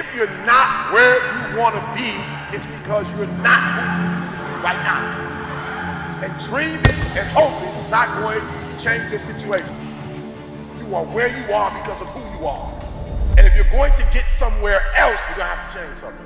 you're not where you want to be, it's because you're not moving right now. And dreaming and hoping is not going to change your situation. You are where you are because of who you are. And if you're going to get somewhere else, you're going to have to change something.